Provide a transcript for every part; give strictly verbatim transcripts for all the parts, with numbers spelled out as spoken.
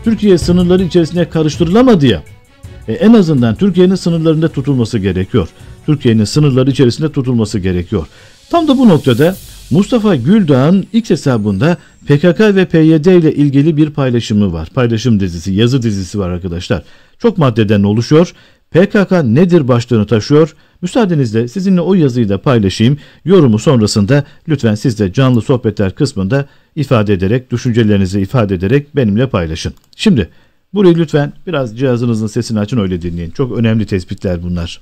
Türkiye sınırları içerisine karıştırılamadı ya. E, en azından Türkiye'nin sınırlarında tutulması gerekiyor. Türkiye'nin sınırları içerisinde tutulması gerekiyor. Tam da bu noktada Mustafa Güldağ'ın X hesabında P K K ve P Y D ile ilgili bir paylaşımı var. Paylaşım dizisi, yazı dizisi var arkadaşlar. Çok maddeden oluşuyor. P K K nedir başlığını taşıyor. Müsaadenizle sizinle o yazıyı da paylaşayım. Yorumu sonrasında lütfen siz de canlı sohbetler kısmında ifade ederek, düşüncelerinizi ifade ederek benimle paylaşın. Şimdi burayı lütfen biraz cihazınızın sesini açın, öyle dinleyin. Çok önemli tespitler bunlar.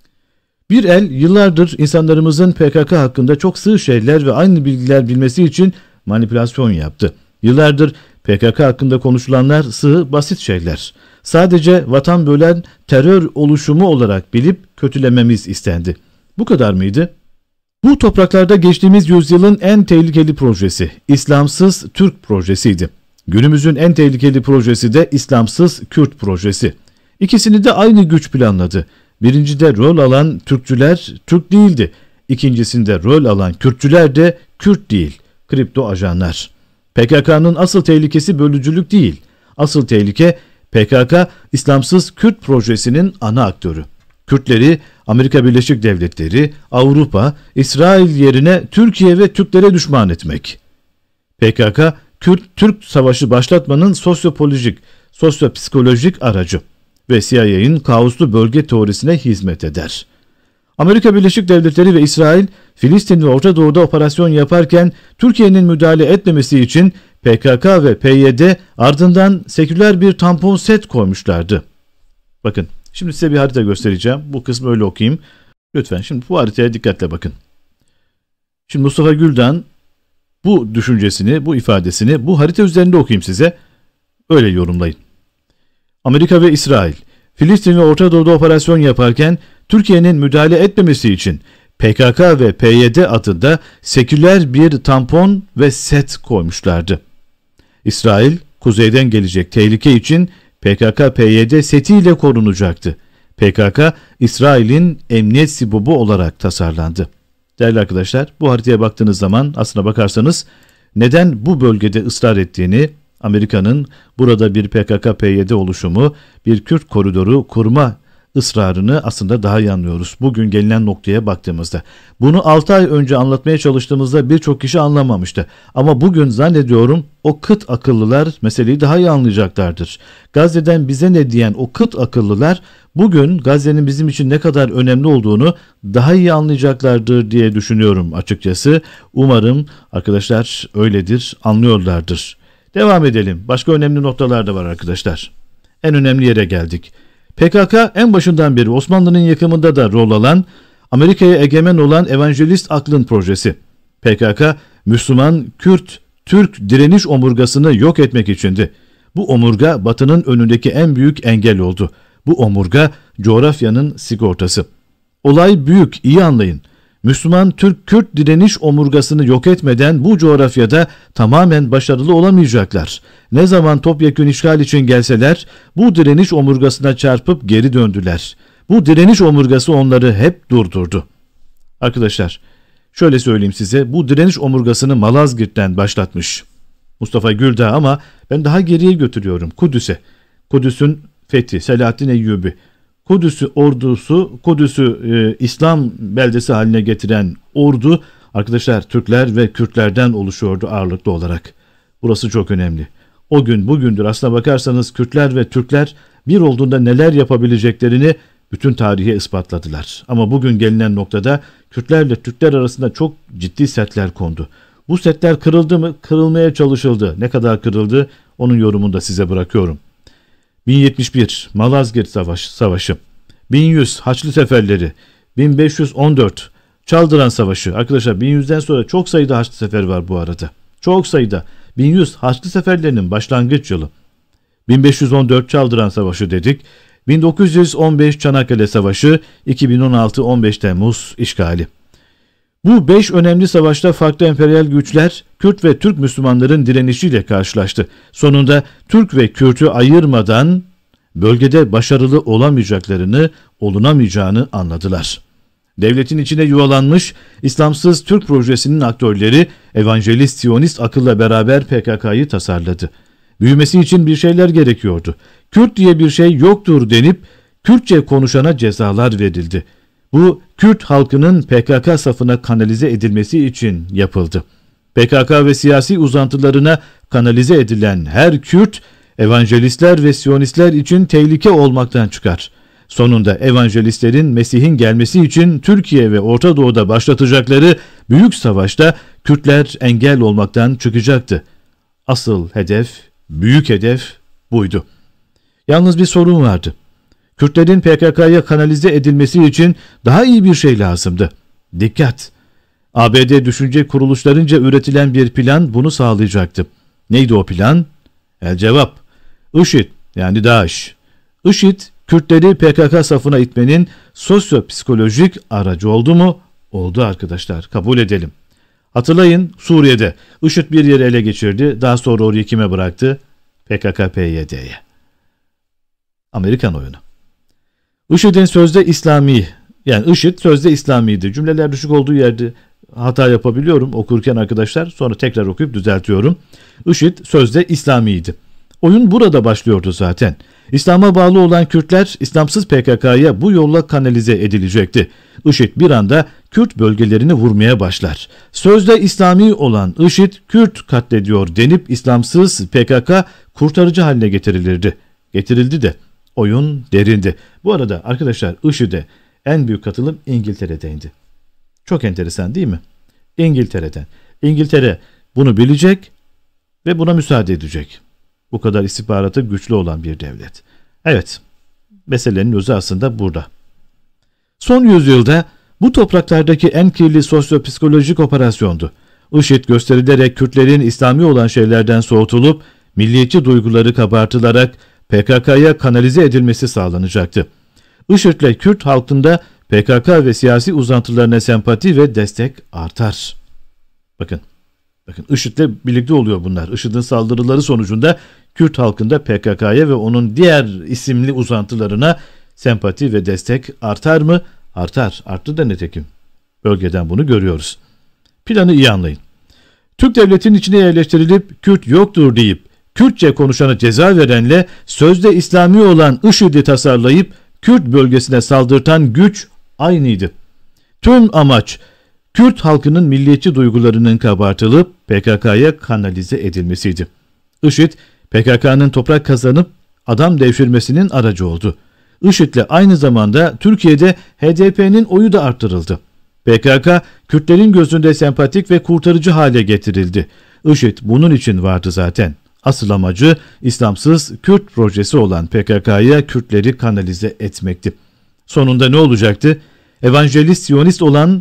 Bir el yıllardır insanlarımızın P K K hakkında çok sığ şeyler ve aynı bilgiler bilmesi için manipülasyon yaptı. Yıllardır P K K hakkında konuşulanlar sığ, basit şeyler. Sadece vatan bölen terör oluşumu olarak bilip kötülememiz istendi. Bu kadar mıydı? Bu topraklarda geçtiğimiz yüzyılın en tehlikeli projesi İslamsız Türk projesiydi. Günümüzün en tehlikeli projesi de İslamsız Kürt projesi. İkisini de aynı güç planladı. Birincide rol alan Türkçüler Türk değildi. İkincisinde rol alan Kürtçüler de Kürt değil, kripto ajanlar. P K K'nın asıl tehlikesi bölücülük değil. Asıl tehlike P K K İslamsız Kürt projesinin ana aktörü. Kürtleri Amerika Birleşik Devletleri, Avrupa, İsrail yerine Türkiye ve Türklere düşman etmek. P K K Kürt-Türk savaşı başlatmanın sosyopolojik, sosyopsikolojik aracı ve C I A'nin kaoslu bölge teorisine hizmet eder. Amerika Birleşik Devletleri ve İsrail, Filistin ve Orta Doğu'da operasyon yaparken Türkiye'nin müdahale etmemesi için P K K ve P Y D ardından seküler bir tampon set koymuşlardı. Bakın, şimdi size bir harita göstereceğim. Bu kısmı öyle okuyayım. Lütfen şimdi bu haritaya dikkatle bakın. Şimdi Mustafa Güldağ'ın bu düşüncesini, bu ifadesini bu harita üzerinde okuyayım size. Öyle yorumlayın. Amerika ve İsrail, Filistin ve Orta Doğu'da operasyon yaparken Türkiye'nin müdahale etmemesi için P K K ve P Y D adında seküler bir tampon ve set koymuşlardı. İsrail, kuzeyden gelecek tehlike için P K K P Y D setiyle korunacaktı. P K K, İsrail'in emniyet sibobu olarak tasarlandı. Değerli arkadaşlar, bu haritaya baktığınız zaman aslına bakarsanız neden bu bölgede ısrar ettiğini, Amerika'nın burada bir P K K P Y D oluşumu, bir Kürt koridoru kurma ısrarını aslında daha iyi anlıyoruz. Bugün gelinen noktaya baktığımızda. Bunu altı ay önce anlatmaya çalıştığımızda birçok kişi anlamamıştı. Ama bugün zannediyorum o kıt akıllılar meseleyi daha iyi anlayacaklardır. Gazze'den bize ne diyen o kıt akıllılar bugün Gazze'nin bizim için ne kadar önemli olduğunu daha iyi anlayacaklardır diye düşünüyorum açıkçası. Umarım arkadaşlar öyledir, anlıyorlardır. Devam edelim. Başka önemli noktalar da var arkadaşlar. En önemli yere geldik. P K K en başından beri Osmanlı'nın yıkımında da rol alan, Amerika'ya egemen olan evangelist aklın projesi. P K K, Müslüman, Kürt, Türk direniş omurgasını yok etmek içindi. Bu omurga Batı'nın önündeki en büyük engel oldu. Bu omurga coğrafyanın sigortası. Olay büyük, iyi anlayın. Müslüman, Türk, Kürt direniş omurgasını yok etmeden bu coğrafyada tamamen başarılı olamayacaklar. Ne zaman topyekün işgal için gelseler bu direniş omurgasına çarpıp geri döndüler. Bu direniş omurgası onları hep durdurdu. Arkadaşlar, şöyle söyleyeyim size, bu direniş omurgasını Malazgirt'ten başlatmış Mustafa Güldağ, ama ben daha geriye götürüyorum Kudüs'e. Kudüs'ün fethi, Selahaddin Eyyubi. Kudüs'ü ordusu, Kudüs'ü e, İslam beldesi haline getiren ordu arkadaşlar Türkler ve Kürtlerden oluşuyordu ağırlıklı olarak. Burası çok önemli. O gün bugündür aslına bakarsanız Kürtler ve Türkler bir olduğunda neler yapabileceklerini bütün tarihe ispatladılar. Ama bugün gelinen noktada Kürtlerle Türkler arasında çok ciddi setler kondu. Bu setler kırıldı mı? Kırılmaya çalışıldı. Ne kadar kırıldı? Onun yorumunu da size bırakıyorum. bin yetmiş bir Malazgirt Savaşı, Savaşı, bin yüz Haçlı Seferleri, bin beş yüz on dört Çaldıran Savaşı. Arkadaşlar bin yüzden sonra çok sayıda Haçlı Sefer var bu arada. Çok sayıda. bin yüz Haçlı Seferlerinin başlangıç yılı. bin beş yüz on dört Çaldıran Savaşı dedik. bin dokuz yüz on beş Çanakkale Savaşı, iki bin on altı on beş Temmuz işgali. Bu beş önemli savaşta farklı emperyal güçler Kürt ve Türk Müslümanların direnişiyle karşılaştı. Sonunda Türk ve Kürt'ü ayırmadan bölgede başarılı olamayacaklarını, olunamayacağını anladılar. Devletin içine yuvalanmış İslamsız Türk projesinin aktörleri evangelist Siyonist akılla beraber P K K'yı tasarladı. Büyümesi için bir şeyler gerekiyordu. Kürt diye bir şey yoktur denip Kürtçe konuşana cezalar verildi. Bu Kürt halkının P K K safına kanalize edilmesi için yapıldı. P K K ve siyasi uzantılarına kanalize edilen her Kürt, evangelistler ve siyonistler için tehlike olmaktan çıkar. Sonunda evangelistlerin Mesih'in gelmesi için Türkiye ve Orta Doğu'da başlatacakları büyük savaşta Kürtler engel olmaktan çıkacaktı. Asıl hedef, büyük hedef buydu. Yalnız bir sorun vardı. Kürtlerin P K K'ya kanalize edilmesi için daha iyi bir şey lazımdı. Dikkat! A B D düşünce kuruluşlarınca üretilen bir plan bunu sağlayacaktı. Neydi o plan? El cevap. IŞİD yani DAEŞ. IŞİD, Kürtleri P K K safına itmenin sosyopsikolojik aracı oldu mu? Oldu arkadaşlar, kabul edelim. Hatırlayın, Suriye'de IŞİD bir yeri ele geçirdi, daha sonra orayı kime bıraktı? P K K P Y D'ye. Amerikan oyunu. IŞİD'in sözde İslami, yani IŞİD sözde İslami'ydi. Cümleler düşük olduğu yerde hata yapabiliyorum okurken arkadaşlar, sonra tekrar okuyup düzeltiyorum. IŞİD sözde İslami'ydi. Oyun burada başlıyordu zaten. İslam'a bağlı olan Kürtler İslamsız P K K'ya bu yolla kanalize edilecekti. IŞİD bir anda Kürt bölgelerini vurmaya başlar. Sözde İslami olan IŞİD Kürt katlediyor denip İslamsız P K K kurtarıcı haline getirilirdi. Getirildi de oyun derindi. Bu arada arkadaşlar IŞİD'e en büyük katılım İngiltere'deydi. Çok enteresan değil mi? İngiltere'den. İngiltere bunu bilecek ve buna müsaade edecek. Bu kadar istihbaratı güçlü olan bir devlet. Evet, meselenin özü aslında burada. Son yüzyılda bu topraklardaki en kirli sosyopsikolojik operasyondu. IŞİD gösterilerek Kürtlerin İslami olan şeylerden soğutulup milliyetçi duyguları kabartılarak P K K'ya kanalize edilmesi sağlanacaktı. IŞİD'le Kürt halkında P K K ve siyasi uzantılarına sempati ve destek artar. Bakın, bakın IŞİD'le birlikte oluyor bunlar. IŞİD'in saldırıları sonucunda Kürt halkında P K K'ya ve onun diğer isimli uzantılarına sempati ve destek artar mı? Artar. Arttı da nitekim. Bölgeden bunu görüyoruz. Planı iyi anlayın. Türk devletinin içine yerleştirilip Kürt yoktur deyip Kürtçe konuşana ceza verenle sözde İslami olan IŞİD'i tasarlayıp Kürt bölgesine saldırtan güç aynıydı. Tüm amaç Kürt halkının milliyetçi duygularının kabartılıp P K K'ya kanalize edilmesiydi. IŞİD, P K K'nın toprak kazanıp adam devşirmesinin aracı oldu. IŞİD'le aynı zamanda Türkiye'de H D P'nin oyu da arttırıldı. P K K, Kürtlerin gözünde sempatik ve kurtarıcı hale getirildi. IŞİD bunun için vardı zaten. Asıl amacı İslamsız Kürt projesi olan P K K'ya Kürtleri kanalize etmekti. Sonunda ne olacaktı? Evangelist Siyonist olan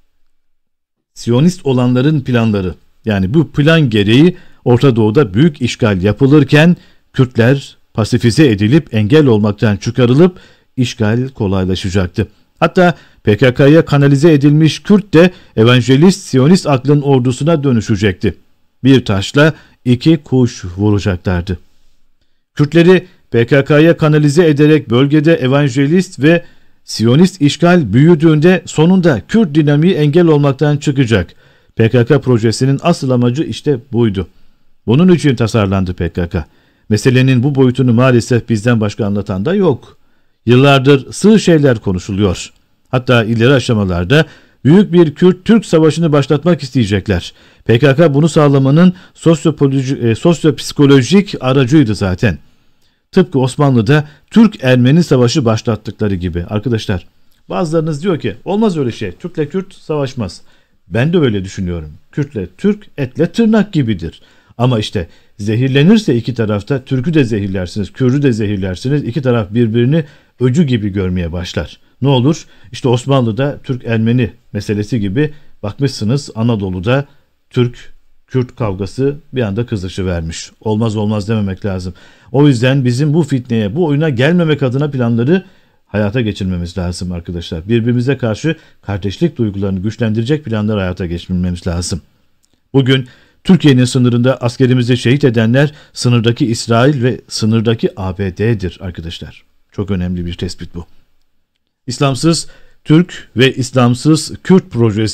Siyonist olanların planları, yani bu plan gereği Orta Doğu'da büyük işgal yapılırken Kürtler pasifize edilip engel olmaktan çıkarılıp işgal kolaylaşacaktı. Hatta P K K'ya kanalize edilmiş Kürt de Evangelist Siyonist aklın ordusuna dönüşecekti. Bir taşla iki kuş vuracaklardı. Kürtleri P K K'ya kanalize ederek bölgede Evangelist ve Siyonist işgal büyüdüğünde sonunda Kürt dinamiği engel olmaktan çıkacak. P K K projesinin asıl amacı işte buydu. Bunun için tasarlandı P K K. Meselenin bu boyutunu maalesef bizden başka anlatan da yok. Yıllardır sığ şeyler konuşuluyor. Hatta ileri aşamalarda büyük bir Kürt-Türk savaşını başlatmak isteyecekler. P K K bunu sağlamanın sosyopolojik, sosyopsikolojik aracıydı zaten. Tıpkı Osmanlı'da Türk-Ermeni savaşı başlattıkları gibi. Arkadaşlar, bazılarınız diyor ki olmaz öyle şey. Türk'le Kürt savaşmaz. Ben de öyle düşünüyorum. Kürt'le Türk etle tırnak gibidir. Ama işte zehirlenirse iki tarafta Türk'ü de zehirlersiniz, Kürt'ü de zehirlersiniz. İki taraf birbirini öcü gibi görmeye başlar. Ne olur? İşte Osmanlı'da Türk-Ermeni meselesi gibi bakmışsınız Anadolu'da Türk-Kürt kavgası bir anda kızışıvermiş. Olmaz olmaz dememek lazım. O yüzden bizim bu fitneye, bu oyuna gelmemek adına planları hayata geçirmemiz lazım arkadaşlar. Birbirimize karşı kardeşlik duygularını güçlendirecek planlar hayata geçirmemiz lazım. Bugün Türkiye'nin sınırında askerimizi şehit edenler sınırdaki İsrail ve sınırdaki A B D'dir arkadaşlar. Çok önemli bir tespit bu. İslamsız Türk ve İslamsız Kürt projesi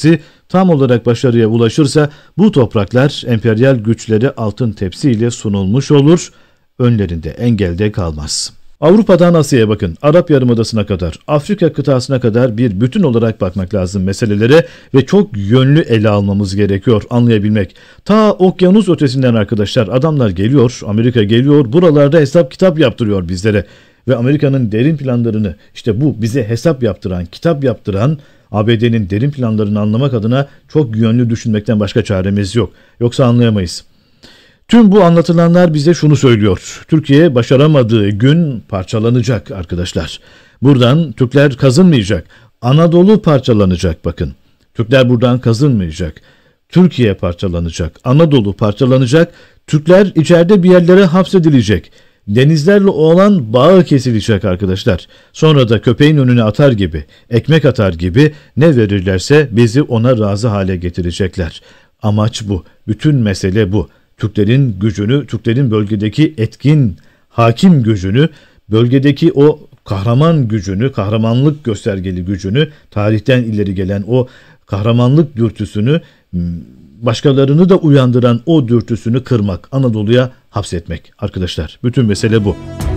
tam olarak başarıya ulaşırsa bu topraklar emperyal güçlere altın tepsiyle sunulmuş olur, önlerinde engelde kalmaz. Avrupa'dan Asya'ya bakın, Arap Yarımadası'na kadar, Afrika kıtasına kadar bir bütün olarak bakmak lazım meselelere ve çok yönlü ele almamız gerekiyor anlayabilmek. Ta okyanus ötesinden arkadaşlar adamlar geliyor, Amerika geliyor, buralarda hesap kitap yaptırıyor bizlere. Ve Amerika'nın derin planlarını, işte bu bize hesap yaptıran, kitap yaptıran A B D'nin derin planlarını anlamak adına çok yönlü düşünmekten başka çaremiz yok. Yoksa anlayamayız. Tüm bu anlatılanlar bize şunu söylüyor. Türkiye başaramadığı gün parçalanacak arkadaşlar. Buradan Türkler kazınmayacak. Anadolu parçalanacak bakın. Türkler buradan kazınmayacak. Türkiye parçalanacak. Anadolu parçalanacak. Türkler içeride bir yerlere hapsedilecek. Denizlerle olan bağı kesilecek arkadaşlar. Sonra da köpeğin önüne atar gibi, ekmek atar gibi ne verirlerse bizi ona razı hale getirecekler. Amaç bu. Bütün mesele bu. Türklerin gücünü, Türklerin bölgedeki etkin, hakim gücünü, bölgedeki o kahraman gücünü, kahramanlık göstergeli gücünü, tarihten ileri gelen o kahramanlık dürtüsünü, başkalarını da uyandıran o dürtüsünü kırmak, Anadolu'ya hapsetmek. Arkadaşlar, bütün mesele bu.